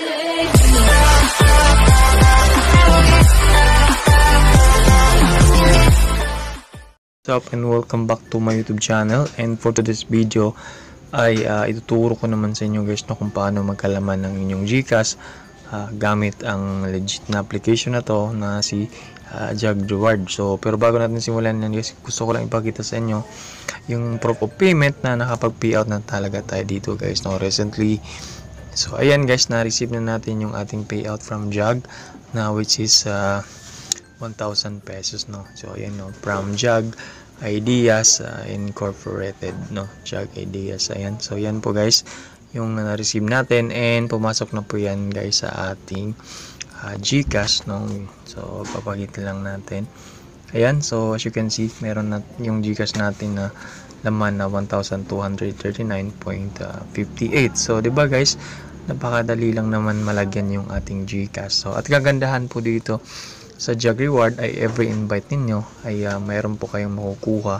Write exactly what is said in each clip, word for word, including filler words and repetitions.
What's up and welcome back to my YouTube channel, and for today's video ay uh, ituturo ko naman sa inyo guys no, kung paano magkalaman ng inyong GCash uh, gamit ang legit na application na to na si uh, Jag Reward. So pero bago natin simulan yan guys, gusto ko lang ipakita sa inyo yung proof of payment na nakapag-payout na talaga tayo dito guys no, recently. So ayan guys, na-receive na natin yung ating payout from Jag na which is uh, one thousand pesos no. So ayan no, from Jag Ideas uh, Incorporated no, Jag Ideas. Ayan, so yan po guys yung na-receive natin, and pumasok na po yan guys sa ating uh, GCash no. So papakita lang natin. Ayan, so as you can see meron na yung GCash natin na laman na one thousand two hundred thirty-nine point five eight. So di ba guys, napakadali lang naman malagyan yung ating GCash. So at kagandahan po dito sa Jag Reward ay every invite ninyo ay uh, mayroon po kayong makukuha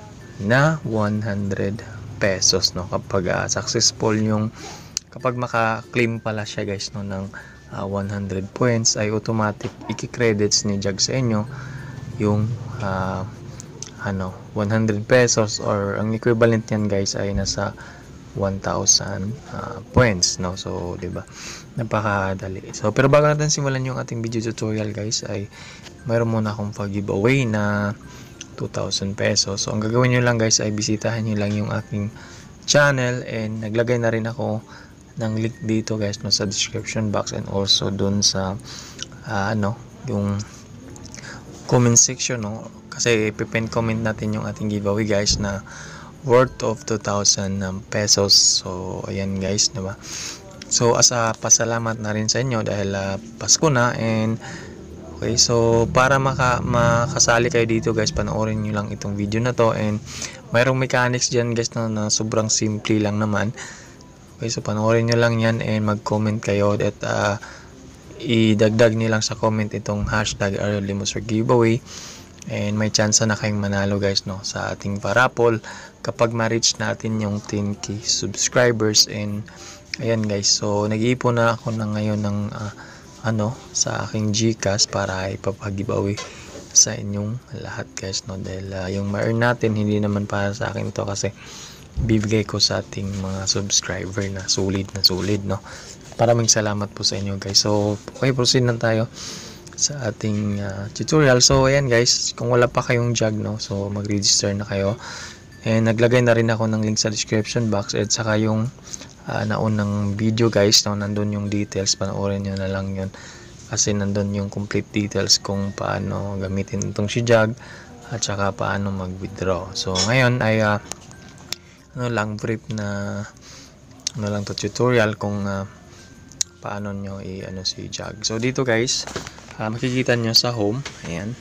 na one hundred pesos no, kapag uh, successful yung kapag maka-claim pala siya guys no ng uh, one hundred points ay automatic iki-credits ni Jag sa inyo yung uh, ano one hundred pesos, or ang equivalent yan guys ay nasa one thousand uh, points no. So di ba, napakadali. So pero bago natin simulan yung ating video tutorial guys ay mayroon muna akong pag-giveaway na two thousand pesos. So ang gagawin niyo lang guys ay bisitahin niyo lang yung aking channel, and naglagay na rin ako ng link dito guys no sa description box, and also dun sa uh, ano yung comment section no, kasi ipipin comment natin yung ating giveaway guys na worth of two thousand pesos. So ayan guys, diba? So as a pasalamat na rin sa inyo dahil uh, Pasko na, and okay, so para maka makasali kayo dito guys, panoorin niyo lang itong video na to, and mayroong mechanics diyan guys na, na sobrang simple lang naman. Okay, so panoorin niyo lang yan and mag-comment kayo at uh, idagdag niyo lang sa comment itong hashtag Ariel Limosor giveaway, and may chance na kayong manalo guys no sa ating parapol kapag ma-reach natin yung ten K subscribers. And ayan guys, so nag-iipon na ako na ngayon ng uh, ano sa aking GCash para ipapag-giveaway sa inyong lahat guys no, dahil uh, yung ma-earn natin hindi naman para sa akin to, kasi bibigay ko sa ating mga subscriber na solid na solid no. Maraming salamat po sa inyo guys. So okay, proceed na tayo sa ating uh, tutorial. So ayan guys, kung wala pa kayong Jag no, so mag-register na kayo, and naglagay na rin ako ng link sa description box at saka yung uh, naunang video guys no, nandun yung details, panoorin nyo na lang yun kasi nandun yung complete details kung paano gamitin itong si Jag at saka paano mag-withdraw. So ngayon ay uh, ano lang brief na ano lang to tutorial kung uh, paano nyo i-ano si Jag. So dito guys, Uh, makikita nyo sa home, ayan,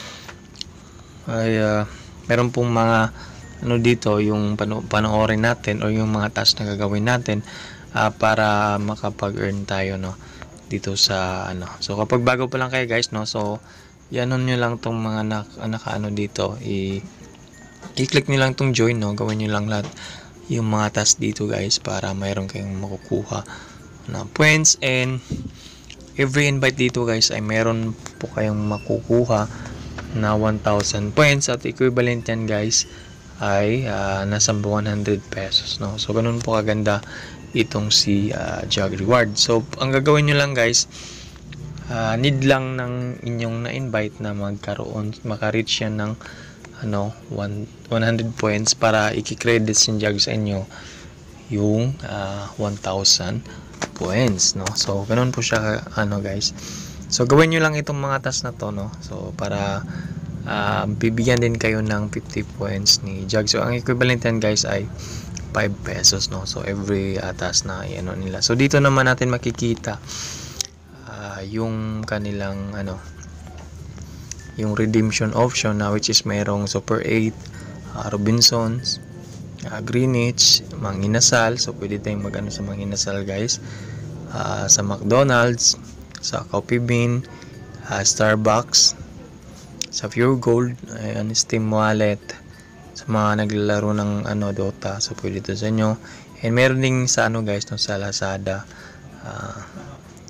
ay uh, meron pong mga ano dito yung pano panoorin natin, o yung mga task na gagawin natin uh, para makapag-earn tayo no dito sa ano. So kapag bago pa lang kayo guys no, so i-ano nyo lang tong mga nak naka-ano dito, i-click nyo lang tong join no, gawin nyo lang lahat yung mga task dito guys para mayroon kayong makukuha na points, and every invite dito guys ay meron po kayong makukuha na one thousand points, at equivalent yan guys ay uh, nasa one hundred pesos no. So ganun po kaganda itong si uh, Jag Reward. So ang gagawin nyo lang guys, uh, need lang ng inyong na-invite na magkaroon, maka-reach yan ng ano one hundred points para iki-credit si Jag sa inyo yung uh, one thousand points no. So ganoon po siya ano guys. So gawin niyo lang itong mga task na to no, so para uh, bibigyan din kayo ng fifty points ni Jag. So ang equivalent yan guys ay five pesos no, so every uh, task na ano nila. So dito naman natin makikita uh, yung kanilang ano yung redemption option na which is mayroong Super eight, uh, Robinsons, Uh, Greenwich, Mang Inasal. So pwede tayong mag ano sa Mang Inasal guys, uh, sa McDonald's, sa Coffee Bean, uh, Starbucks, sa Pure Gold, ayan, Steam Wallet, sa mga naglalaro ng ano Dota, so pwede ito sa inyo. And meron ding sa ano guys no, sa Lazada, uh,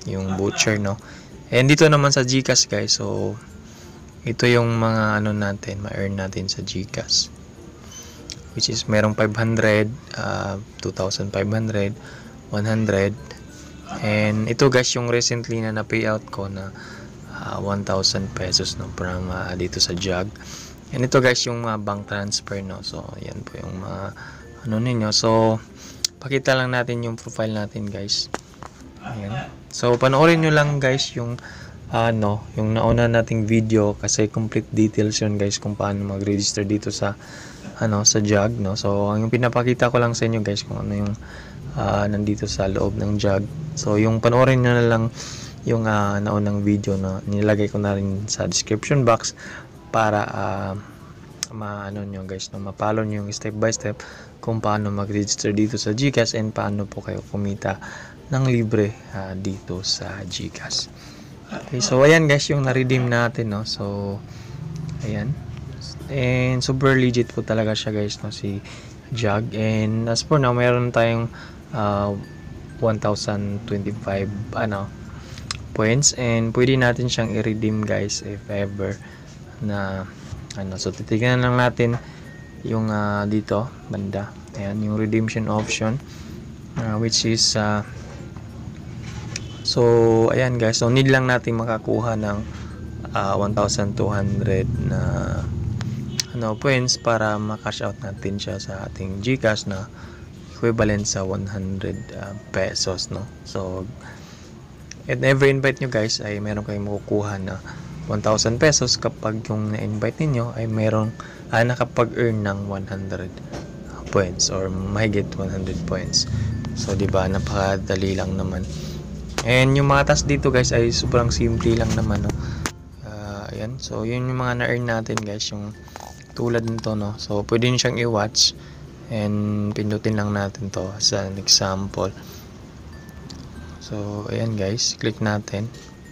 yung voucher, no. And dito naman sa GCash guys, so ito yung mga ano natin, ma-earn natin sa GCash, which is merong five hundred, uh, two thousand five hundred, one hundred. And ito guys yung recently na na-payout ko na uh, one thousand pesos, no, from uh, dito sa Jog. And ito guys yung uh, bank transfer, no. So yan po yung mga uh, ano ninyo. So pakita lang natin yung profile natin guys. Ayan. So panoorin nyo lang guys yung ano, uh, yung nauna nating video, kasi complete details yun guys kung paano mag-register dito sa ano sa Jog, no. So ang yung pinapakita ko lang sa inyo guys kung ano yung uh, nandito sa loob ng Jog. So yung panoorin nyo na lang yung uh, naunang video na nilagay ko na rin sa description box para uh, maano nyo guys, no, mapalo nyo yung step by step kung paano mag-register dito sa GCash and paano po kayo kumita ng libre uh, dito sa GCash. Okay, so ayan guys yung na-redeem natin, no. So ayan, and super legit po talaga siya guys, no, si Jog. And as for now, mayroon tayong uh, one thousand twenty-five ano points, and pwede natin siyang i-redeem guys if ever na ano. So titignan lang natin yung uh, dito banda, ayan yung redemption option, uh, which is uh, so ayan guys, so need lang natin makakuha ng uh, one thousand two hundred na ano points para ma-cash out natin siya sa ating GCash na equivalent sa one hundred uh, pesos, no. So at every invite nyo guys ay meron kayong makukuha na one thousand pesos kapag yung na-invite ninyo ay merong ah, nakapag-earn ng one hundred points or mahigit one hundred points. So di ba napakadali lang naman. And yung mga task dito guys ay sobrang simple lang naman, no. Uh, ayan, so yun yung mga na-earn natin guys, yung tulad nito, no. So pwede nyo siyang i-watch and pindutin lang natin to as an example. So ayan guys, click natin.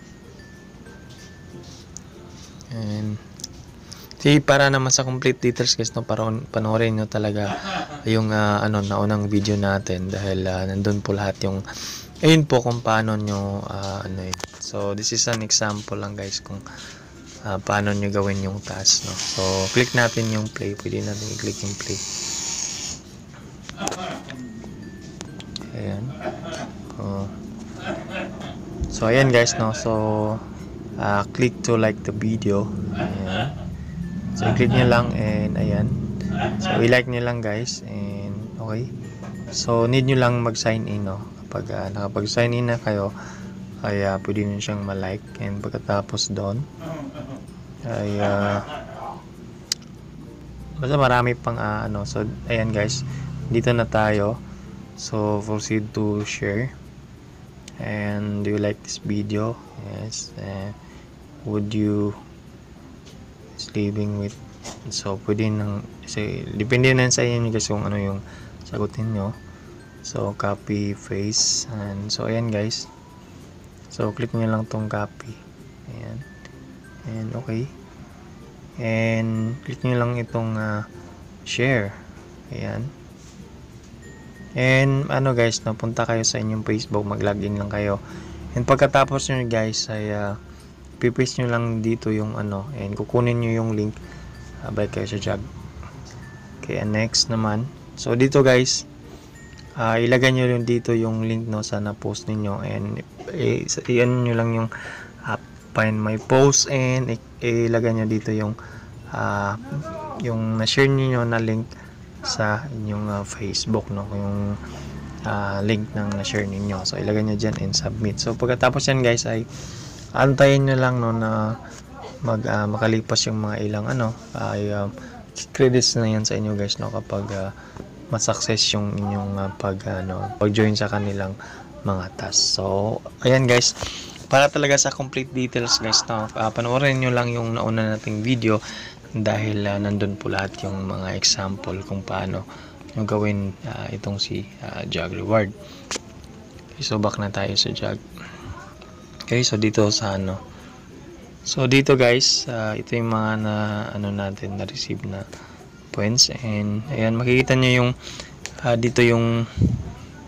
And see, para naman sa complete details guys, no, para panoorin nyo talaga yung uh, ano naunang video natin, dahil uh, nandun po lahat yung ayun po kung paano nyo uh, ano yun. So this is an example lang guys kung uh, paano nyo gawin yung task, no. So click natin yung play, pwede natin i-click yung play. Ayan. Oh. So ayan guys, no. So uh, click to like the video. Ayan. So i-click nyo lang and ayan. So i-like nyo lang guys and okay. So need nyo lang mag-sign in, no. Kapag uh, nakapag-sign in na kayo ay uh, pwede nyo siyang ma-like, and pagkatapos doon ay uh, basta marami pang uh, ano. So ayan guys, dito na tayo. So proceed to share. And do you like this video? Yes. Uh, would you is living with, so pwede nang, kasi depende na sa inyo guys kung ano yung sagutin nyo. So copy face, and so ayan guys, so click nyo lang tong copy, ayan, and okay, and click nyo lang itong uh, share, ayan. And ano guys, napunta kayo sa inyong Facebook, mag-login lang kayo, and pagkatapos nyo guys ay uh, pipaste nyo lang dito yung ano, and kukunin nyo yung link, uh, balik kayo sa Jog. Okay, and next naman, so dito guys, uh, ilagay nyo yung dito yung link, no, sa na-post ninyo, and i-ano nyo lang yung uh, find my post, and ilagay nyo dito yung uh, yung na-share niyo na link sa inyong uh, Facebook, no, yung uh, link ng na-share ninyo. So ilagay nyo dyan and submit. So pagkatapos yan guys ay antayin nyo lang, no, na mag uh, makalipas yung mga ilang ano ay uh, credits na yan sa inyo guys, no, kapag uh, ma-success yung inyong uh, pag ano pag-join sa kanilang mga task. So ayan guys, para talaga sa complete details guys, no, uh, panoorin nyo lang yung nauna nating video, dahil uh, nandun po lahat yung mga example kung paano yung gawin uh, itong si uh, Jog Reward. Okay, so back na tayo sa Jog. Okay, so dito sa ano, so dito guys, uh, ito yung mga na ano natin na receive na points, and ayan makikita nyo yung uh, dito yung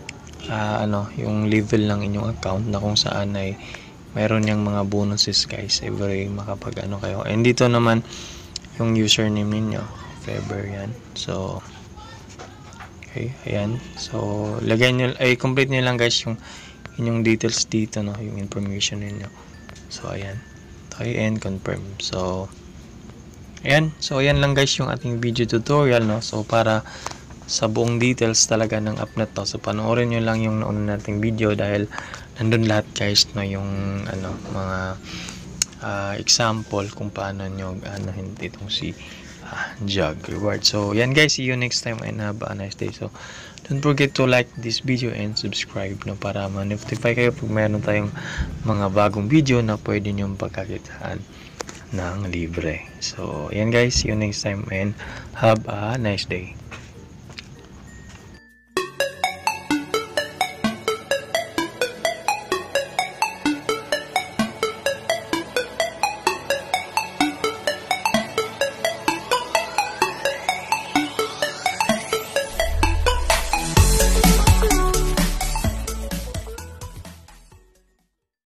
ah, ano, yung level ng inyong account na kung saan ay mayroon yung mga bonuses guys every makapag ano kayo. And dito naman yung username ninyo, if ever yan. So, okay, ayan. So, lagay nyo, ay complete nyo lang guys yung inyong details dito, no, yung information ninyo. So, ayan. Okay, and confirm. So, ayan. So, ayan lang guys yung ating video tutorial, no. So, para sa buong details talaga ng app na to, so panoorin nyo lang yung nauna nating video dahil nandun lahat guys, no, yung ano, mga uh, example kung paano nyo ano hindi itong si uh, Jug Reward. So yan guys, see you next time and have a nice day. So don't forget to like this video and subscribe, no, para ma-notify kayo pag mayroon tayong mga bagong video na pwede nyo pagkakitaan ng libre. So yan guys, see you next time and have a nice day.